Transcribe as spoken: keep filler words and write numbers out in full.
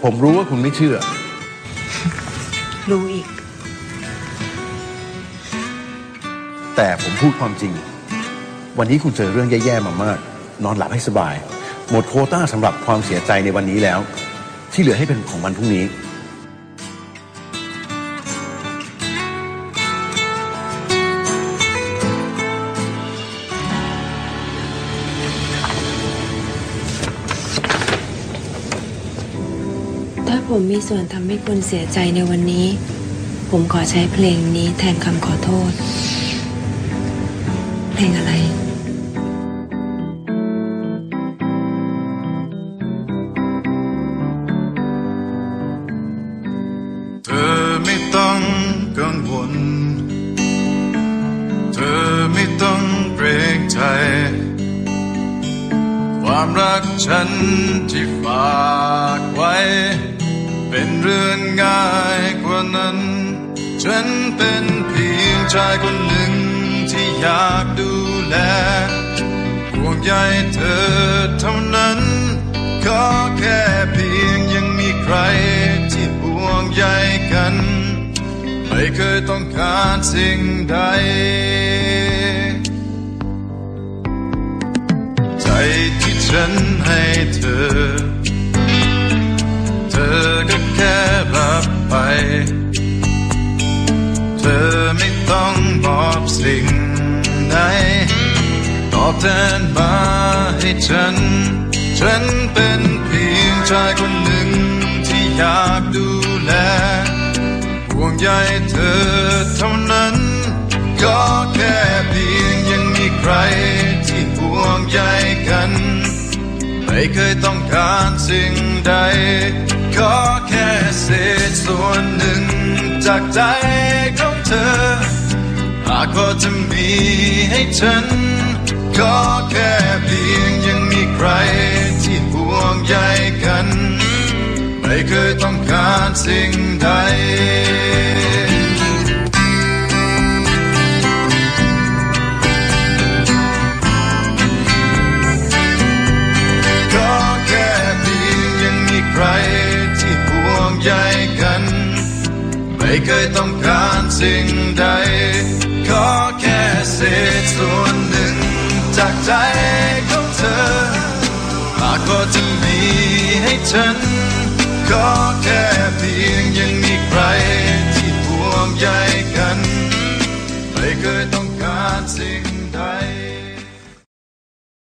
ผมรู้ว่าคุณไม่เชื่อรู้อีกแต่ผมพูดความจริงวันนี้คุณเจอเรื่องแย่ๆมามากนอนหลับให้สบายหมดโควต้าสำหรับความเสียใจในวันนี้แล้วที่เหลือให้เป็นของวันพรุ่งนี้ถ้าผมมีส่วนทำให้คุณเสียใจในวันนี้ผมขอใช้เพลงนี้แทนคำขอโทษเพลงอะไรเธอไม่ต้องกังวลเธอไม่ต้องเกรงใจความรักฉันที่ฝากไว้เป็นเรื่องง่ายกว่านั้นฉันเป็นเพียงชายคนหนึ่งที่อยากดูแลห่วงใยเธอเท่านั้นขอแค่เพียงยังมีใครที่ห่วงใยกันไม่เคยต้องการสิ่งใดใจที่ฉันให้เธอเธอก็แค่รับไปเธอไม่ต้องบอกสิ่งไหนตอบแทนมาให้ฉันฉันเป็นเพียงชายคนหนึ่งที่อยากดูแลห่วงใยเธอเท่านั้นก็แค่เพียงยังมีใครที่ห่วงใยกันไม่เคยต้องการสิ่งใดขอแค่เศษส่วนหนึ่งจากใจของเธอหากพอจะมีให้ฉันขอแค่เพียงยังมีใครที่ห่วงใยกันไม่เคยต้องการสิ่งใดขอแค่เพียงยังมีใครที่ห่วงใยกันไม่เคยต้องการสิ่งใดขอแค่เศษส่วนหนึ่งจากใจของเธอหากพอจะมีให้ฉันขอแค่